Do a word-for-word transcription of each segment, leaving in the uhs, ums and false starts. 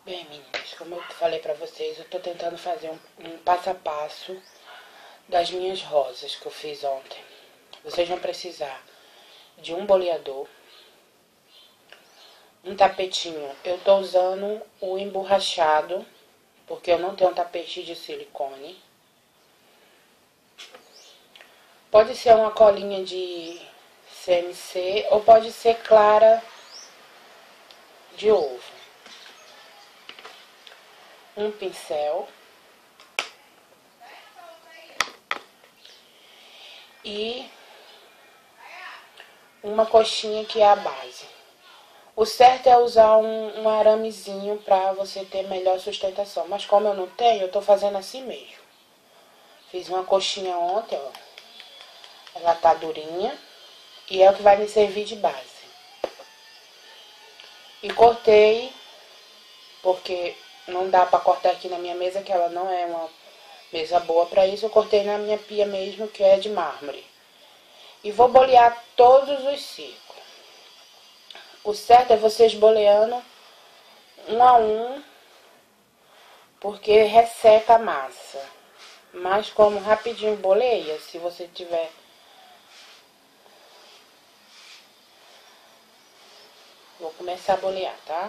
Bem, meninas, como eu falei pra vocês, eu tô tentando fazer um, um passo a passo das minhas rosas que eu fiz ontem. Vocês vão precisar de um boleador, um tapetinho. Eu tô usando o emborrachado, porque eu não tenho um tapete de silicone. Pode ser uma colinha de C M C ou pode ser clara de ovo. Um pincel e uma coxinha que é a base. O certo é usar um, um aramezinho para você ter melhor sustentação, mas como eu não tenho, eu tô fazendo assim mesmo. Fiz uma coxinha ontem, ó. Ela tá durinha e é o que vai me servir de base. E cortei, porque não dá para cortar aqui na minha mesa, que ela não é uma mesa boa para isso. Eu cortei na minha pia mesmo, que é de mármore. E vou bolear todos os círculos. O certo é vocês boleando um a um, porque resseca a massa. Mas como rapidinho boleia, se você tiver... Vou começar a bolear, tá?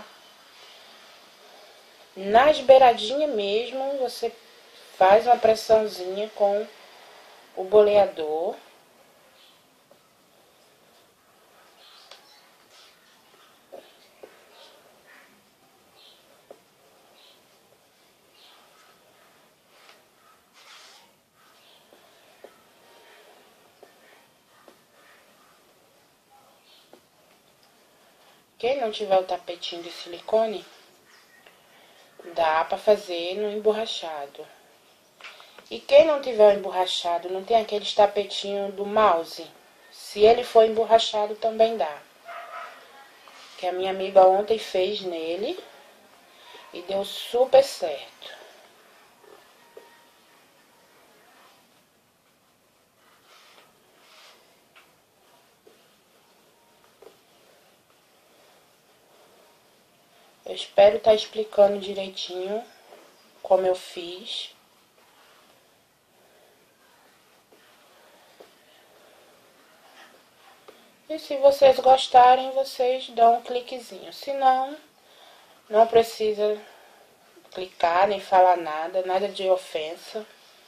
Nas beiradinhas mesmo, você faz uma pressãozinha com o boleador. Quem não tiver o tapetinho de silicone, dá pra fazer no emborrachado. E quem não tiver o emborrachado, não tem aqueles tapetinhos do mouse, se ele for emborrachado também dá. Que a minha amiga ontem fez nele e deu super certo. Eu espero estar explicando direitinho como eu fiz. E se vocês gostarem, vocês dão um cliquezinho. Se não, não precisa clicar nem falar nada, nada de ofensa.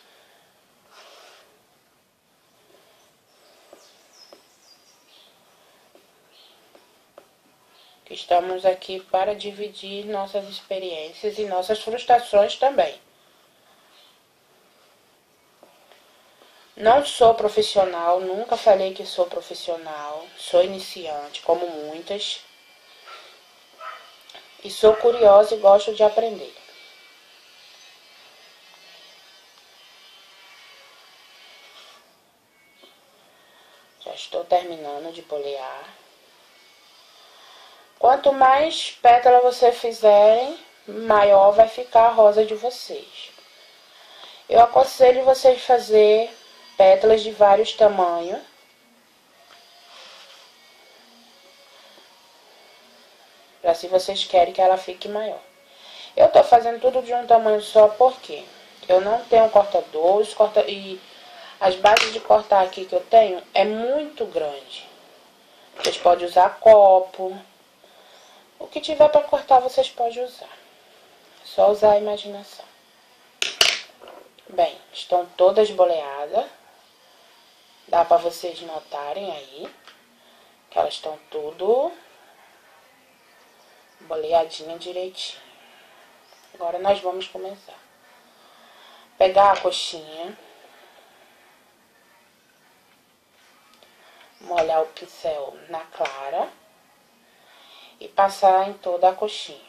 Estamos aqui para dividir nossas experiências e nossas frustrações também. Não sou profissional, nunca falei que sou profissional, sou iniciante, como muitas. E sou curiosa e gosto de aprender. Já estou terminando de bolear. Quanto mais pétala você fizerem, maior vai ficar a rosa de vocês. Eu aconselho vocês fazer pétalas de vários tamanhos. Para se vocês querem que ela fique maior. Eu tô fazendo tudo de um tamanho só porque eu não tenho cortador, os corta... e as bases de cortar aqui que eu tenho é muito grande. Vocês podem usar copo. O que tiver para cortar, vocês podem usar. É só usar a imaginação. Bem, estão todas boleadas. Dá para vocês notarem aí que elas estão tudo boleadinha direitinho. Agora nós vamos começar. Pegar a coxinha. Molhar o pincel na clara. E passar em toda a coxinha.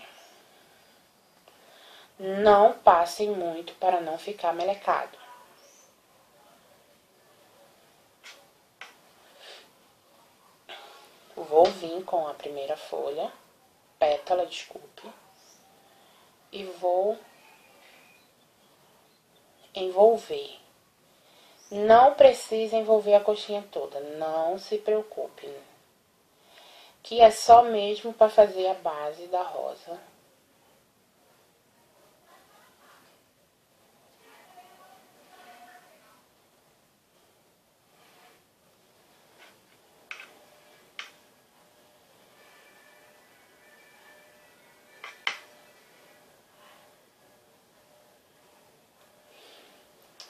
Não passem muito para não ficar melecado. Vou vir com a primeira folha, pétala, desculpe, e vou envolver. Não precisa envolver a coxinha toda, não se preocupe. Que é só mesmo para fazer a base da rosa.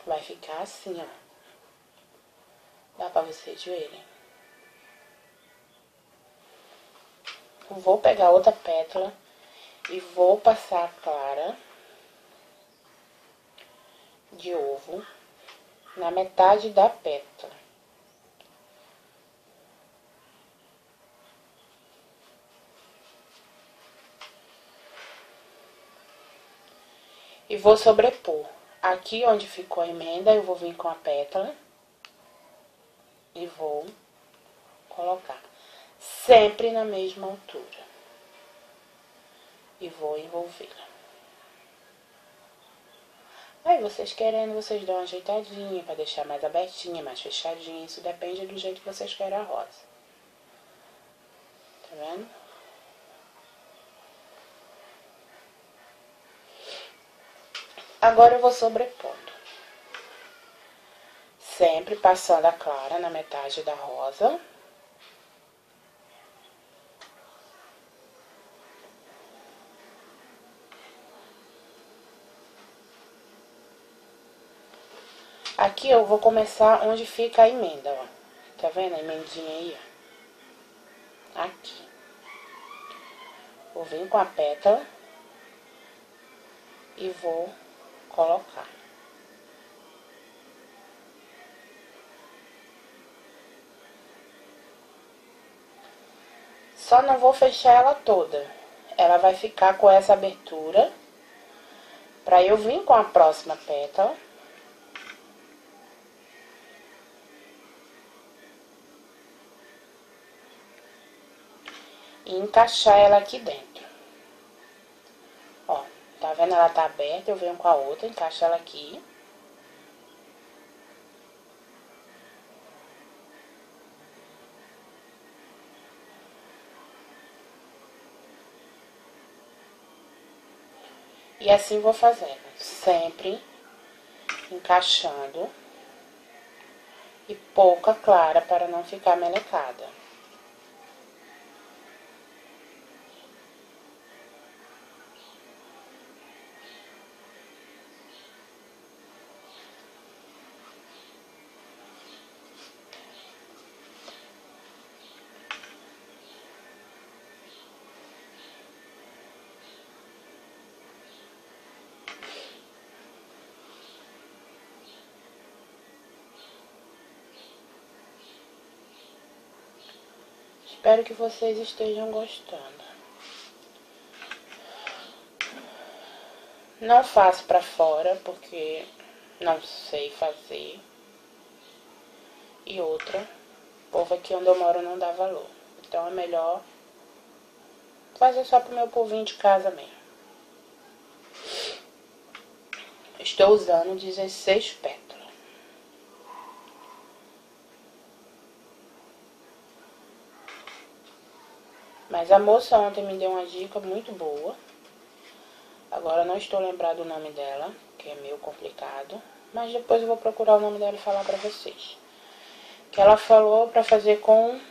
vai ficar assim, ó. Dá pra vocês verem. Vou pegar outra pétala e vou passar a clara de ovo na metade da pétala. E vou sobrepor. Aqui onde ficou a emenda, eu vou vir com a pétala e vou colocar sempre na mesma altura. E vou envolvê-la. Aí, vocês querendo, vocês dão uma ajeitadinha pra deixar mais abertinha, mais fechadinha. Isso depende do jeito que vocês querem a rosa. Tá vendo? Agora eu vou sobrepondo. Sempre passando a clara na metade da rosa. Aqui eu vou começar onde fica a emenda, ó. Tá vendo a emendinha aí, ó? Aqui. Vou vir com a pétala e vou colocar. Só não vou fechar ela toda. Ela vai ficar com essa abertura. Pra eu vir com a próxima pétala. E encaixar ela aqui dentro. Ó, tá vendo? Ela tá aberta, eu venho com a outra, encaixo ela aqui. E assim vou fazendo, sempre encaixando e pouca clara para não ficar melecada. Espero que vocês estejam gostando. Não faço pra fora, porque não sei fazer. E outra, o povo aqui onde eu moro não dá valor. Então é melhor fazer só pro meu povinho de casa mesmo. Estou usando dezesseis pétalas. Mas a moça ontem me deu uma dica muito boa. Agora não estou lembrado do nome dela, que é meio complicado. Mas depois eu vou procurar o nome dela e falar pra vocês. Que ela falou pra fazer com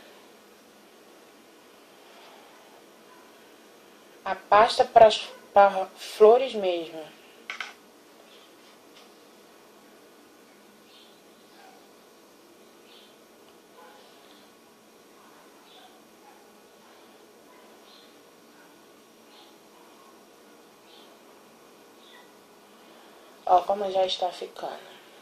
a pasta para flores mesmo. Ó, como já está ficando.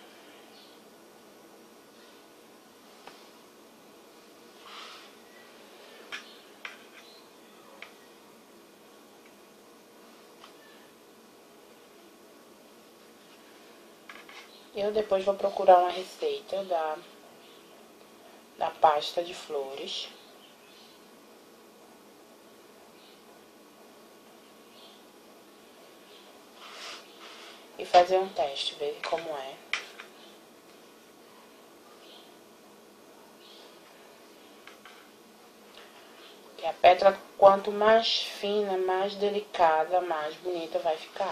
Eu depois vou procurar uma receita da, da pasta de flores. E fazer um teste, ver como é. Que a pétala, quanto mais fina, mais delicada, mais bonita vai ficar.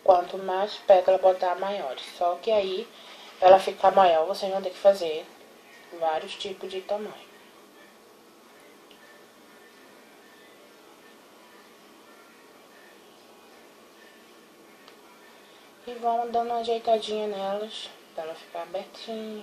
quanto mais pétala botar, maiores. Só que aí, pra ela ficar maior, vocês vão ter que fazer vários tipos de tamanho. E vão dando uma ajeitadinha nelas, pra ela ficar abertinha.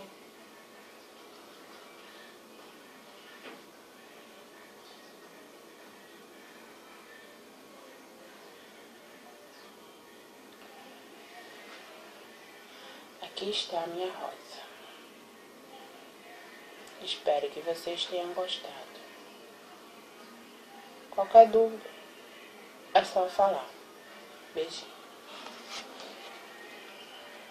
Aqui está a minha rosa. Espero que vocês tenham gostado. Qualquer dúvida, é só falar. Beijinho.